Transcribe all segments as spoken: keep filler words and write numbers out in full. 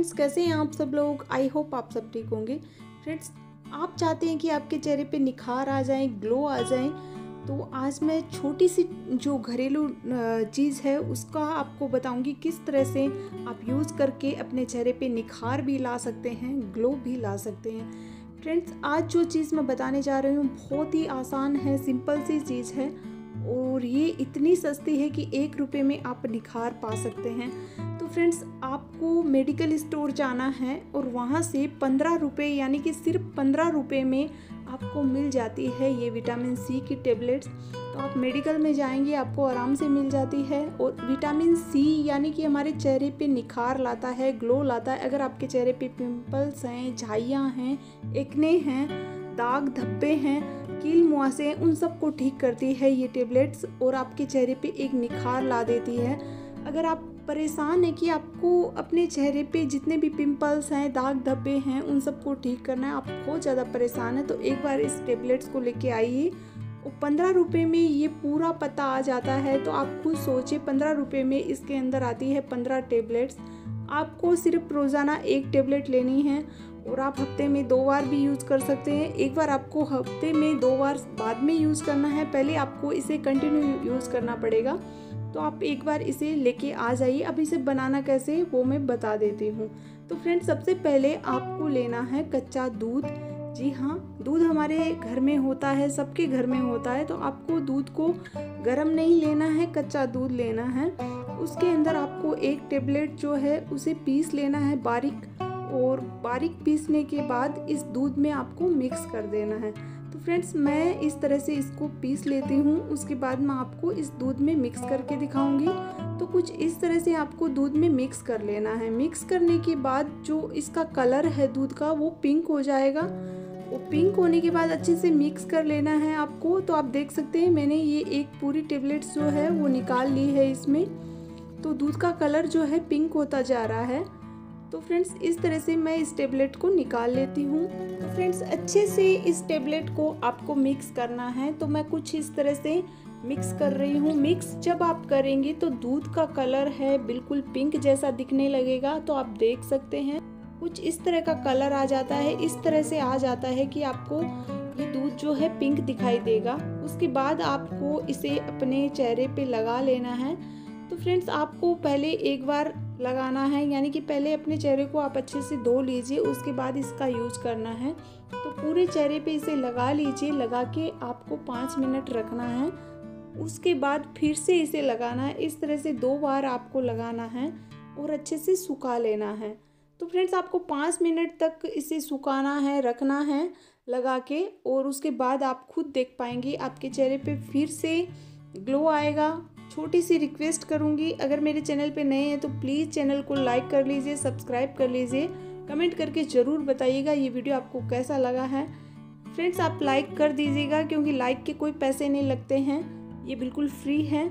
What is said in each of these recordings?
Friends, कैसे हैं आप सब लोग। आई होप आप सब ठीक होंगे। फ्रेंड्स, आप चाहते हैं कि आपके चेहरे पे निखार आ जाए, ग्लो आ जाए, तो आज मैं छोटी सी जो घरेलू चीज़ है उसका आपको बताऊंगी किस तरह से आप यूज़ करके अपने चेहरे पे निखार भी ला सकते हैं, ग्लो भी ला सकते हैं। फ्रेंड्स, आज जो चीज़ मैं बताने जा रही हूँ बहुत ही आसान है, सिंपल सी चीज़ है और ये इतनी सस्ती है कि एक रुपये में आप निखार पा सकते हैं। तो फ्रेंड्स, आपको मेडिकल स्टोर जाना है और वहाँ से पंद्रह रुपये यानी कि सिर्फ पंद्रह रुपये में आपको मिल जाती है ये विटामिन सी की टेबलेट्स। तो आप मेडिकल में जाएंगे, आपको आराम से मिल जाती है। और विटामिन सी यानी कि हमारे चेहरे पे निखार लाता है, ग्लो लाता है। अगर आपके चेहरे पे पिंपल्स हैं, झाइयाँ हैं, एक्ने हैं, दाग धब्बे हैं, कील मुहासे हैं, उन सब को ठीक करती है ये टेबलेट्स और आपके चेहरे पे एक निखार ला देती है। अगर आप परेशान हैं कि आपको अपने चेहरे पे जितने भी पिंपल्स हैं, दाग धब्बे हैं, उन सब को ठीक करना है, आप बहुत ज़्यादा परेशान हैं, तो एक बार इस टेबलेट्स को लेके आइए। और पंद्रह रुपये में ये पूरा पता आ जाता है। तो आप खुद सोचिए, पंद्रह रुपये में इसके अंदर आती है पंद्रह टेबलेट्स। आपको सिर्फ रोज़ाना एक टेबलेट लेनी है और आप हफ्ते में दो बार भी यूज़ कर सकते हैं। एक बार आपको हफ्ते में दो बार बाद में यूज़ करना है, पहले आपको इसे कंटिन्यू यूज़ करना पड़ेगा। तो आप एक बार इसे लेके आ जाइए। अब इसे बनाना कैसे वो मैं बता देती हूँ। तो फ्रेंड्स, सबसे पहले आपको लेना है कच्चा दूध। जी हाँ, दूध हमारे घर में होता है, सबके घर में होता है। तो आपको दूध को गर्म नहीं लेना है, कच्चा दूध लेना है। उसके अंदर आपको एक टेबलेट जो है उसे पीस लेना है बारीक, और बारीक पीसने के बाद इस दूध में आपको मिक्स कर देना है। तो फ्रेंड्स, मैं इस तरह से इसको पीस लेती हूँ, उसके बाद मैं आपको इस दूध में मिक्स करके दिखाऊंगी। तो कुछ इस तरह से आपको दूध में मिक्स कर लेना है। मिक्स करने के बाद जो इसका कलर है दूध का, वो पिंक हो जाएगा। वो पिंक होने के बाद अच्छे से मिक्स कर लेना है आपको। तो आप देख सकते हैं मैंने ये एक पूरी टेबलेट्स जो है वो निकाल ली है इसमें। तो दूध का कलर जो है पिंक होता जा रहा है। तो फ्रेंड्स, इस तरह से मैं इस टेबलेट को निकाल लेती हूँ। तो फ्रेंड्स, अच्छे से इस टेबलेट को आपको मिक्स करना है। तो मैं कुछ इस तरह से मिक्स कर रही हूँ। मिक्स जब आप करेंगे तो दूध का कलर है बिल्कुल पिंक जैसा दिखने लगेगा। तो आप देख सकते हैं कुछ इस तरह का कलर आ जाता है। इस तरह से आ जाता है कि आपको ये दूध जो है पिंक दिखाई देगा। उसके बाद आपको इसे अपने चेहरे पे लगा लेना है। तो फ्रेंड्स, आपको पहले एक बार लगाना है, यानी कि पहले अपने चेहरे को आप अच्छे से धो लीजिए, उसके बाद इसका यूज़ करना है। तो पूरे चेहरे पे इसे लगा लीजिए। लगा के आपको पाँच मिनट रखना है। उसके बाद फिर से इसे लगाना है। इस तरह से दो बार आपको लगाना है और अच्छे से सुखा लेना है। तो फ्रेंड्स, आपको पाँच मिनट तक इसे सुखाना है, रखना है लगा के, और उसके बाद आप खुद देख पाएंगे आपके चेहरे पे फिर से ग्लो आएगा। छोटी सी रिक्वेस्ट करूंगी, अगर मेरे चैनल पे नए हैं तो प्लीज़ चैनल को लाइक कर लीजिए, सब्सक्राइब कर लीजिए, कमेंट करके ज़रूर बताइएगा ये वीडियो आपको कैसा लगा है। फ्रेंड्स, आप लाइक कर दीजिएगा क्योंकि लाइक के कोई पैसे नहीं लगते हैं, ये बिल्कुल फ्री है।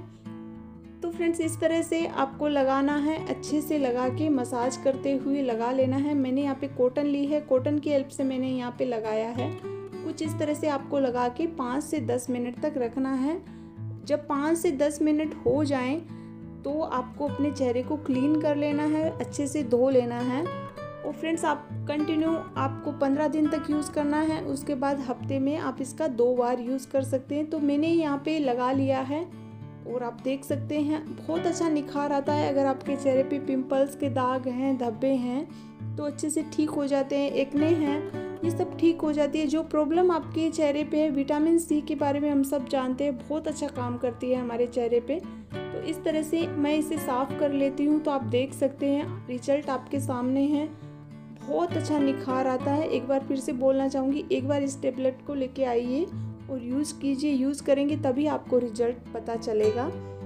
तो फ्रेंड्स, इस तरह से आपको लगाना है, अच्छे से लगा के मसाज करते हुए लगा लेना है। मैंने यहाँ पे कॉटन ली है, कॉटन की हेल्प से मैंने यहाँ पे लगाया है। कुछ इस तरह से आपको लगा के पाँच से दस मिनट तक रखना है। जब पाँच से दस मिनट हो जाएं तो आपको अपने चेहरे को क्लीन कर लेना है, अच्छे से धो लेना है। और फ्रेंड्स, आप कंटिन्यू आपको पंद्रह दिन तक यूज़ करना है। उसके बाद हफ्ते में आप इसका दो बार यूज़ कर सकते हैं। तो मैंने यहाँ पे लगा लिया है और आप देख सकते हैं बहुत अच्छा निखार आता है। अगर आपके चेहरे पे पिंपल्स के दाग हैं, धब्बे हैं, तो अच्छे से ठीक हो जाते हैं। एक्ने हैं, ये सब ठीक हो जाती है। जो प्रॉब्लम आपके चेहरे पे है, विटामिन सी के बारे में हम सब जानते हैं, बहुत अच्छा काम करती है हमारे चेहरे पे। तो इस तरह से मैं इसे साफ़ कर लेती हूँ। तो आप देख सकते हैं रिजल्ट आपके सामने है, बहुत अच्छा निखार आता है। एक बार फिर से बोलना चाहूँगी, एक बार इस टेबलेट को लेके आइए और यूज़ कीजिए। यूज़ करेंगे तभी आपको रिजल्ट पता चलेगा।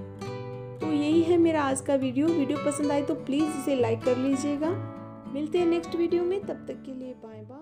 तो यही है मेरा आज का वीडियो। वीडियो पसंद आए तो प्लीज़ इसे लाइक कर लीजिएगा। मिलते हैं नेक्स्ट वीडियो में, तब तक के लिए बाय बाय।